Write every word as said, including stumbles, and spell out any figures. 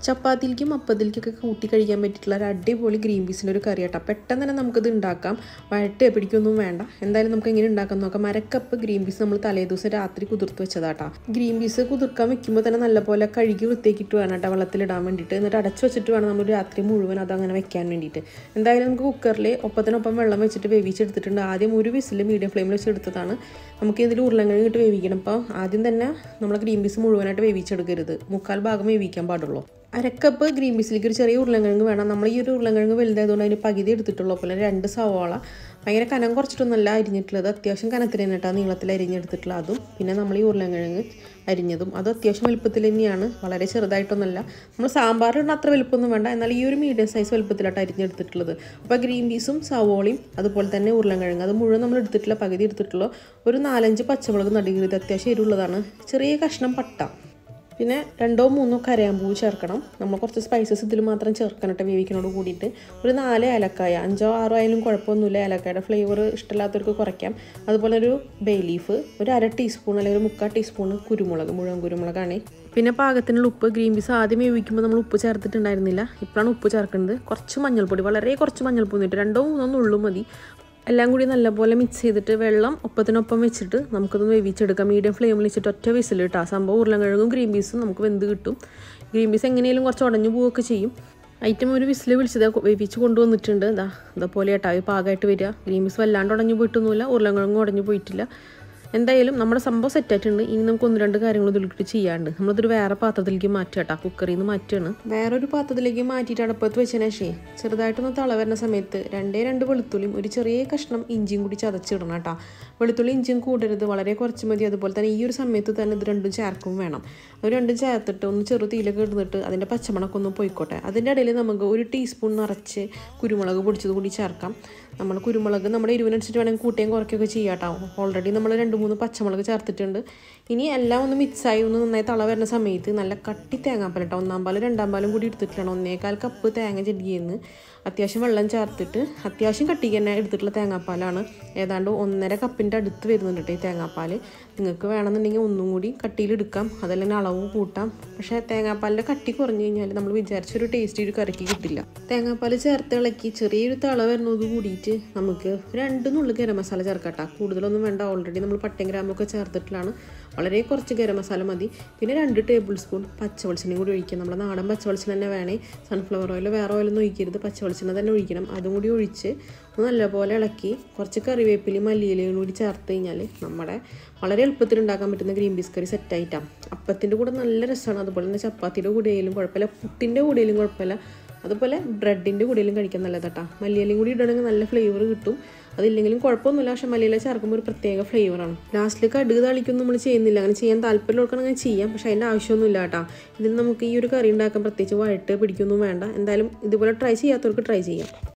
ചപ്പാത്തിയിലേക്കും അപ്പത്തിലേക്കൊക്കെ കൂട്ടി കഴിക്കാൻ പറ്റിയിട്ടുള്ള ഒരു അടിപൊളി ഗ്രീൻ പീസിൻ്റെ ഒരു കറി കേട്ടോ. പെട്ടെന്ന് തന്നെ നമുക്കിത് ഉണ്ടാക്കാം, വഴട്ട് പിടിക്കൊന്നും വേണ്ട. എന്തായാലും നമുക്ക് എങ്ങനെ ഉണ്ടാക്കാൻ നോക്കാം. അരക്കപ്പ് ഗ്രീൻ പീസ് നമ്മൾ തലേ ദിവസം രാത്രി കുതിർത്ത് വെച്ചതാട്ടോ. ഗ്രീൻ പീസ് കുതിർക്കാൻ വെക്കുമ്പോൾ തന്നെ നല്ലപോലെ കഴുകി വൃത്തിയാക്കിയിട്ട് വേണം കേട്ടോ വെള്ളത്തിലിടാൻ വേണ്ടിയിട്ട്. എന്നിട്ട് അടച്ചു വെച്ചിട്ട് വേണം നമ്മൾ രാത്രി മുഴുവൻ അതങ്ങനെ വെക്കാൻ വേണ്ടിയിട്ട്. എന്തായാലും നമുക്ക് കുക്കറിൽ ഒപ്പത്തിനൊപ്പം വെള്ളം വെച്ചിട്ട് വേവിച്ചെടുത്തിട്ടുണ്ട്. ആദ്യം ഒരു വിസിൽ മീഡിയം ഫ്ലെയിമിൽ വെച്ച് എടുത്തതാണ്. നമുക്ക് ഇതിൽ ഉരുളക്കിഴങ്ങ് ഇട്ട് വേവിക്കണം. അപ്പോൾ ആദ്യം തന്നെ നമ്മൾ ഗ്രീൻ പീസ് മുഴുവനായിട്ട് വേവിച്ചെടുക്കരുത്, മുക്കാൽ ഭാഗം വേവിക്കാൻ പാടുള്ളൂ. അരക്കപ്പ് ഗ്രീൻ പീസിലേക്ക് ഒരു ചെറിയ ഉരുളക്കിഴങ്ങ് വേണം. നമ്മൾ ഈ ഒരു ഉരുളക്കിഴങ്ങ് വലുതായതുകൊണ്ട് അതിന് പകുതി എടുത്തിട്ടുള്ളൂ. പോലെ രണ്ട് സവാള ഭയങ്കര കനം കുറച്ചിട്ടൊന്നല്ല അരിഞ്ഞിട്ടുള്ളത്, അത്യാവശ്യം കനത്തിൽ തന്നെയിട്ടാണ് നീളത്തിൽ അരിഞ്ഞെടുത്തിട്ടുള്ളത്. അതും പിന്നെ നമ്മൾ ഈ ഉരുളക്കിഴങ്ങ് അരിഞ്ഞതും അത് അത്യാവശ്യം വലുപ്പത്തിൽ തന്നെയാണ്, വളരെ ചെറുതായിട്ടൊന്നുമല്ല. നമ്മൾ സാമ്പാറിന് അത്ര വലുപ്പമൊന്നും വേണ്ട, എന്നാൽ ഈ ഒരു മീഡിയം സൈസ് വലുപ്പത്തിലായിട്ട് അരിഞ്ഞെടുത്തിട്ടുള്ളത്. അപ്പോൾ ഗ്രീൻ പീസും സവോളയും അതുപോലെ തന്നെ ഉരുളക്കിഴങ്ങ് അത് മുഴുവൻ നമ്മൾ എടുത്തിട്ടില്ല, പകുതി എടുത്തിട്ടുള്ളൂ. ഒരു നാലഞ്ച് പച്ചമുളക് നടുകീറിയത് അത്യാവശ്യം എരിവുള്ളതാണ്. ചെറിയ കഷ്ണം പട്ട, പിന്നെ രണ്ടോ മൂന്നോ കരയാമ്പൂ ചേർക്കണം. നമ്മൾ കുറച്ച് സ്പൈസസ് ഇതിൽ മാത്രം ചേർക്കാനായിട്ട് വേവിക്കുന്നതോട് കൂടിയിട്ട്. ഒരു നാല് ഏലക്കായ, അഞ്ചോ ആറോ ആയാലും കുഴപ്പമൊന്നുമില്ല, ഏലക്കായുടെ ഫ്ലേവർ ഇഷ്ടമില്ലാത്തവർക്ക് കുറയ്ക്കാം. അതുപോലെ ഒരു ബേ ലീഫ്, ഒരു അര ടീസ്പൂൺ അല്ലെങ്കിൽ ഒരു മുക്കാൽ ടീസ്പൂൺ കുരുമുളക്, മുഴുവൻ കുരുമുളകാണ്. പിന്നെ പാകത്തിനുള്ള ഉപ്പ്. ഗ്രീൻ പീസ് ആദ്യം വേവിക്കുമ്പോൾ നമ്മൾ ഉപ്പ് ചേർത്തിട്ടുണ്ടായിരുന്നില്ല, ഇപ്പോഴാണ് ഉപ്പ് ചേർക്കുന്നത്. കുറച്ച് മഞ്ഞൾപ്പൊടി, വളരെ കുറച്ച് മഞ്ഞൾപ്പൊടി ഇട്ട് രണ്ടോ മൂന്നോ നുള്ളും മതി. എല്ലാം കൂടി നല്ലപോലെ മിക്സ് ചെയ്തിട്ട് വെള്ളം ഒപ്പത്തിനൊപ്പം വെച്ചിട്ട് നമുക്കത് വേവിച്ചെടുക്കാം. മീഡിയം ഫ്ലെയിമിൽ വെച്ചിട്ട് ഒറ്റ വിസിൽ ഇട്ടാൽ സംഭവം ഉരുളക്കിഴങ്ങും ഗ്രീൻ പീസും നമുക്ക് വെന്ത് കിട്ടും. ഗ്രീൻ പീസ് എങ്ങനെയും കുറച്ച് ഉടഞ്ഞു പോവുകയൊക്കെ ചെയ്യും. ഐറ്റം ഒരു വിസിൽ വിളിച്ചത് വേവിച്ച് കൊണ്ടുവന്നിട്ടുണ്ട്. ഇതാ ഇതേപോലെ ഏട്ടാ പാകമായിട്ട് വരിക. ഗ്രീൻ പീസ് വല്ലാണ്ട് ഉടഞ്ഞു പോയിട്ടൊന്നുമില്ല, ഉരുളക്കിഴങ്ങും ഉടഞ്ഞു പോയിട്ടില്ല. എന്തായാലും നമ്മുടെ സംഭവം സെറ്റായിട്ടുണ്ട്. ഇനി നമുക്ക് ഒന്ന് രണ്ട് കാര്യങ്ങൾ ഇതിലേക്ക് ചെയ്യാണ്ട് നമ്മളിതൊരു വേറെ പാത്രത്തിലേക്ക് മാറ്റുക കേട്ടോ. കുക്കറിൽ നിന്ന് മാറ്റുകയാണ്. വേറൊരു പാത്രത്തിലേക്ക് മാറ്റിയിട്ട് അടുപ്പത്ത് വെച്ചതിന് ശേഷം ചെറുതായിട്ടൊന്ന് തള വരുന്ന സമയത്ത് രണ്ടേ രണ്ട് വെളുത്തുള്ളിയും ഒരു ചെറിയ കഷ്ണം ഇഞ്ചിയും കൂടി ചതച്ചിടണം കേട്ടോ. വെളുത്തുള്ളി ഇഞ്ചിയും കൂടരുത്, വളരെ കുറച്ച് മതി. അതുപോലെ തന്നെ ഈ ഒരു സമയത്ത് തന്നെ ഇത് രണ്ടും ചേർക്കും വേണം. അത് രണ്ടും ചേർത്തിട്ട് ഒന്ന് ചെറു തീയിലൊക്കെ ഇടുന്നിട്ട് അതിൻ്റെ പച്ചമണക്കൊന്നും പോയിക്കോട്ടെ. അതിൻ്റെ ഇടയിൽ നമുക്ക് ഒരു ടീസ്പൂൺ നിറച്ച് കുരുമുളക് പൊടിച്ചത് കൂടി ചേർക്കാം. നമ്മൾ കുരുമുളക് നമ്മുടെ എരിവിനനുസരിച്ച് വേണമെങ്കിൽ കൂട്ടുകയും കുറയ്ക്കുകയൊക്കെ ചെയ്യാം കേട്ടോ. ഓൾറെഡി നമ്മൾ രണ്ട് മൂന്ന് പച്ചമുളക് ചേർത്തിട്ടുണ്ട്. ഇനി എല്ലാം ഒന്ന് മിക്സായി ഒന്ന് നന്നായി തള വരുന്ന സമയത്ത് നല്ല കട്ടി തേങ്ങാപ്പാൽ കേട്ടോ. ഒന്നാം പാലും രണ്ടാം പാലും കൂടി എടുത്തിട്ടാണ് ഒന്നേകാൽ കപ്പ് തേങ്ങ ചെടിയെന്ന് അത്യാവശ്യം വെള്ളം ചേർത്തിട്ട് അത്യാവശ്യം കട്ടിക്ക് തന്നെ എടുത്തിട്ടുള്ള തേങ്ങാപ്പാലാണ്. ഏതാണ്ട് ഒന്നര കപ്പിൻ്റെ അടുത്ത് വരുന്നുണ്ട് കേട്ടോ ഈ തേങ്ങാപ്പാൽ. നിങ്ങൾക്ക് വേണമെന്നുണ്ടെങ്കിൽ ഒന്നും കൂടി കട്ടിയിലെടുക്കാം, അതല്ലെങ്കിൽ അളവ് കൂട്ടാം. പക്ഷേ തേങ്ങാപ്പാലിൻ്റെ കട്ടി കുറഞ്ഞു കഴിഞ്ഞാൽ നമ്മൾ വിചാരിച്ചൊരു ടേസ്റ്റ് ഒരു കറിക്ക് കിട്ടില്ല. തേങ്ങാപ്പാൽ ചേർത്ത് ഇളക്കി ചെറിയൊരു തള വരുന്നത് കൂടിയിട്ട് നമുക്ക് രണ്ട് നുള്ളു ഗരം മസാല ചേർക്കട്ടോ. കൂടുതലൊന്നും വേണ്ട, ഓൾറെഡി നമ്മൾ പട്ടയും ഗ്രാമ്പൊക്കെ ചേർത്തിട്ടുള്ളതാണ്. വളരെ കുറച്ച് ഗരം മസാല മതി. പിന്നെ രണ്ട് ടേബിൾ സ്പൂൺ പച്ചവെളിച്ചെണ്ണയും കൂടി ഒഴിക്കുക. നമ്മുടെ നാടൻ പച്ചവെളിച്ചെണ്ണ തന്നെ വേണേ, സൺഫ്ലവർ ഓയിൽ വേറെ ഓയിലൊന്നും ഒഴിക്കരുത്, പച്ചവെളിച്ചെണ്ണ തന്നെ ഒഴിക്കണം. അതും കൂടി ഒഴിച്ച് നല്ലപോലെ ഇളക്കി കുറച്ച് കറിവേപ്പിലയും മല്ലിയിലയും കൂടി ചേർത്ത് കഴിഞ്ഞാൽ നമ്മുടെ വളരെ എളുപ്പത്തിൽ ഉണ്ടാക്കാൻ പറ്റുന്ന ഗ്രീൻ പീസ് കറി സെറ്റായിട്ടാണ്. അപ്പത്തിൻ്റെ കൂടെ നല്ല രസമാണ്. അതുപോലെ തന്നെ ചപ്പാത്തിയുടെ കൂടെയായാലും കുഴപ്പമില്ല, പുട്ടിൻ്റെ കൂടെയായാലും കുഴപ്പമില്ല, അതുപോലെ ബ്രെഡിൻ്റെ കൂടെയും കഴിക്കാൻ നല്ലതാട്ടാ. മല്ലിയിലയും കൂടി ഇടണമെങ്കിൽ നല്ല ഫ്ലേവർ കിട്ടും. അതില്ലെങ്കിലും കുഴപ്പമൊന്നുമില്ല, പക്ഷേ മല്ലിയില ചേർക്കുമ്പോൾ ഒരു പ്രത്യേക ഫ്ലേവറാണ്. ലാസ്റ്റിൽ കടുക് താളിക്കൊന്നും നമ്മൾ ചെയ്യുന്നില്ല. അങ്ങനെ ചെയ്യാൻ താല്പര്യമുള്ളവർക്കാണെങ്കിൽ ചെയ്യാം, പക്ഷേ അതിൻ്റെ ആവശ്യമൊന്നുമില്ല കേട്ടോ. ഇതിൽ നമുക്ക് ഈ ഒരു കറി ഉണ്ടാക്കാൻ പ്രത്യേകിച്ച് വഴട്ട് പിടിക്കൊന്നും വേണ്ട. എന്തായാലും ഇതുപോലെ ട്രൈ ചെയ്യാത്തവർക്ക് ട്രൈ ചെയ്യാം.